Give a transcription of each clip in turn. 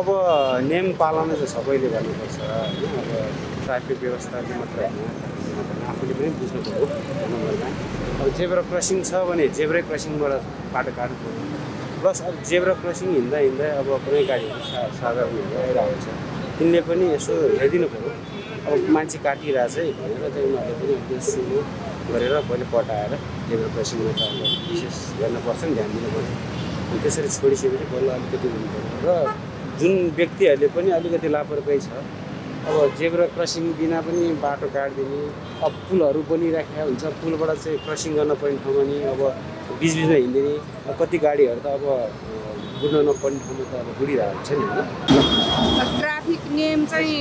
अब नियम पालना चाहिँ सबैले गर्नुपर्छ हैन। अब ट्राफिक व्यवस्थाले मात्र हैन, आफूले पनि बुझ्नु पर्यो नम्बरमा। अब जेब्रा क्रसिङ छ भने जेब्रा क्रसिङबाट बाटो काट्नु पर्यो। प्लस अब जेब्रा क्रसिङ हिँड्दा हिँड्दै अब कुनै गाडीहरू साधारणहरू आइरहेको हुन्छ, तिनले पनि यसो हेरिदिनु पर्यो। अब मान्छे काटिरहेछ है भनेर चाहिँ उनीहरूले पनि त्यो सुरु गरेर पहिले पटाएर जेब्रा क्रसिङमा त अब विशेष गर्नुपर्छ नि, ध्यान दिनुपर्छ। अनि त्यसरी छोडिसकेपछि बल्ल अलिकति हुनु पर्यो। र जुन व्यक्तिहरूले पनि अलिकति लापरवाही छ, अब जेब्रा क्रसिङ बिना पनि बाटो काटिदिने, अब पुलहरू बनिराखेको हुन्छ, पुलबाट चाहिँ क्रसिङ गर्न पर्ने ठाउँमा नि अब बिचबिचमा हिँडिदिने, कति गाडीहरू त अब बुझ्न नपर्ने ठाउँमा त अब बुढिरहेको हुन्छ नि हैन। ट्राफिक नियम चाहिँ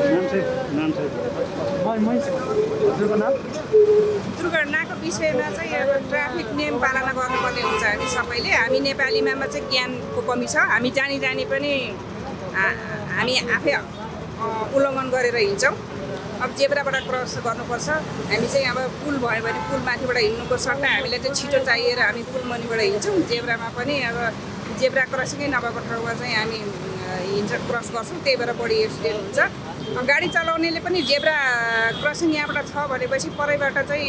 दुर्घटनाको विषयमा चाहिँ अब ट्राफिक नियम पालना गर्नुपर्ने हुन्छ। हामी सबैले, हामी नेपालीमा चाहिँ ज्ञानको कमी छ। हामी जानी पनि हामी आफै उल्लङ्घन गरेर हिँड्छौँ। अब जेब्राबाट क्रस गर्नुपर्छ, हामी चाहिँ अब पुल भयो भने पुल माथिबाट हिँड्नुको सट्टा हामीलाई चाहिँ छिटो चाहिएर हामी पुल मुनिबाट हिँड्छौँ। जेब्रामा पनि अब जेब्रा क्रसिङै नभएको ठाउँमा चाहिँ हामी क्रस गर्छौँ, त्यही भएर बढी एक्सिडेन्ट हुन्छ। गाडी चलाउनेले पनि जेब्रा क्रसिङ यहाँबाट छ भनेपछि परैबाट चाहिँ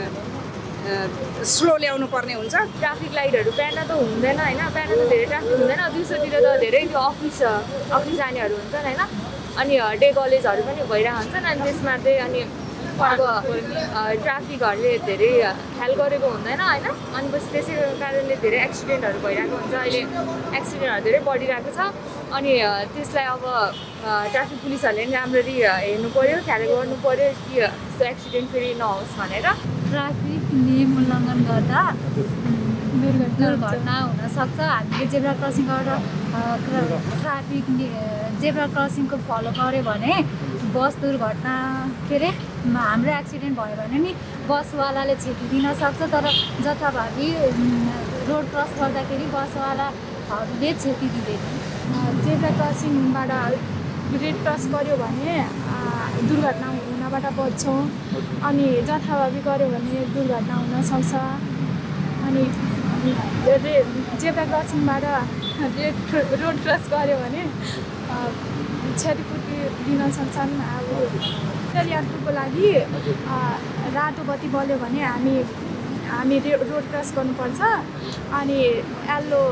स्लो ल्याउनु पर्ने हुन्छ। ट्राफिक लाइटहरू बिहान त हुँदैन होइन, बिहान त धेरै ट्राफिक हुँदैन, दिउँसोतिर त धेरै त्यो अफिस जानेहरू हुन्छन् होइन। अनि डे कलेजहरू पनि भइरहेको हुन्छन्। अनि त्यसमा चाहिँ अनि अब ट्राफिकहरूले धेरै ख्याल गरेको हुँदैन होइन। अनि पछि त्यसै कारणले धेरै एक्सिडेन्टहरू भइरहेको हुन्छ। अहिले एक्सिडेन्टहरू धेरै बढिरहेको छ। अनि त्यसलाई अब ट्राफिक पुलिसहरूले पनि राम्ररी हेर्नु पऱ्यो, ख्याल गर्नु पऱ्यो कि यस्तो एक्सिडेन्ट फेरि नहोस् भनेर। ट्राफिक नियम उल्लङ्घन गर्दा दुर्घटना हुनसक्छ। हामीले जेब्रा क्रसिङ गरेर ट्राफिक जेब्रा क्रसिङको फलो गऱ्यो भने बस दुर्घटना के अरे हाम्रो एक्सिडेन्ट भयो भने नि बसवालाले क्षति दिन सक्छ। तर जथाभावी रोड क्रस गर्दाखेरि बसवालाहरूले क्षति दिँदैन। जेब्रा क्रसिङबाट रेड क्रस गऱ्यो भने दुर्घटना हुनबाट बच्छौँ। अनि जथाभावी गऱ्यो भने दुर्घटना हुनसक्छ। अनि जेब्रा क्रसिङबाट रोड क्रस गऱ्यो भने क्षतिपूर्ति दिन सक्छन्। अब यात्रुको लागि रातो बत्ती बल्यो भने हामी रोड क्रस गर्नुपर्छ। अनि येल्लो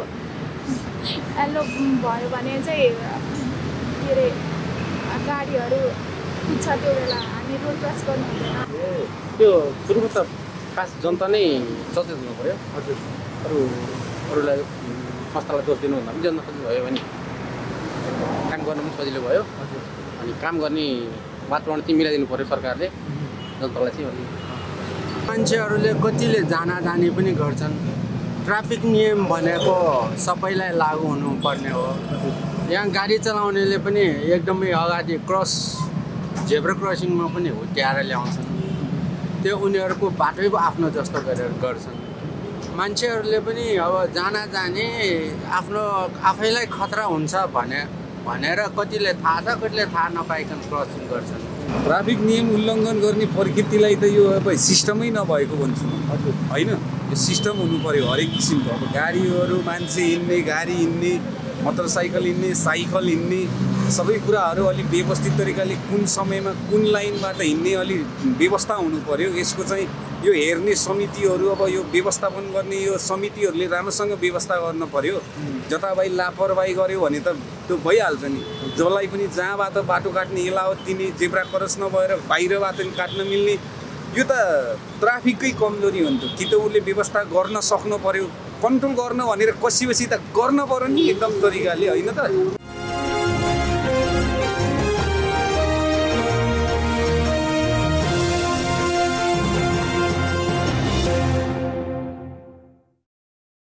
भयो भने चाहिँ के अरे गाडीहरू कुद्छ, त्यो बेला हामी रोड क्रस गर्नु हुँदैन। त्यो सुरुमा त खास जनता नै सचेत हुनु पऱ्यो। हजुर, अरूलाई संस्थालाई दोष दिनुभन्दा पनि जनता सचेत भयो भने काम गर्नु पनि सजिलो भयो। हजुर, अनि काम गर्ने वातावरण चाहिँ मिलाइदिनु पऱ्यो सरकारले जनतालाई चाहिँ। अलि मान्छेहरूले कतिले जानी पनि गर्छन्। ट्राफिक नियम भनेको सबैलाई लागू हुनुपर्ने हो। यहाँ गाडी चलाउनेले पनि एकदमै अगाडि जेब्रा क्रसिङमा पनि हुत्याएर ल्याउँछन्। त्यो उनीहरूको बाटै आफ्नो जस्तो गरेर गर्छन्। मान्छेहरूले पनि अब जाने आफैलाई खतरा हुन्छ भनेर कतिले थाहा छ, कतिले थाहा नपाइकन क्रसिङ गर्छन्। ट्राफिक नियम उल्लङ्घन गर्ने प्रकृतिलाई त यो अब सिस्टमै नभएको भन्छु होइन। यो सिस्टम हुनु पर्यो हरेक किसिमको। अब गाडीहरू, मान्छे हिँड्ने, गाडी हिँड्ने, मोटरसाइकल हिँड्ने, साइकल हिँड्ने, सबै कुराहरू अलिक व्यवस्थित तरिकाले कुन समयमा कुन लाइनबाट हिँड्ने अलिक व्यवस्था हुनु पर्यो। यसको चाहिँ यो हेर्ने समितिहरू, अब यो व्यवस्थापन गर्ने यो समितिहरूले राम्रोसँग व्यवस्था गर्न पर्यो। जताभाइ लापरवाही गर्यो भने त त्यो भइहाल्छ नि। जसलाई पनि जहाँबाट बाटो काट्ने एलावत दिने, जेब्रा क्रस नभएर बाहिरबाट नि काट्न मिल्ने, यो त ट्राफिककै कमजोरी हो नि त। कि त उसले व्यवस्था गर्न सक्नु पर्यो, कन्ट्रोल गर्न भनेर कसी त गर्न पर्यो नि एकदम तरिकाले होइन त।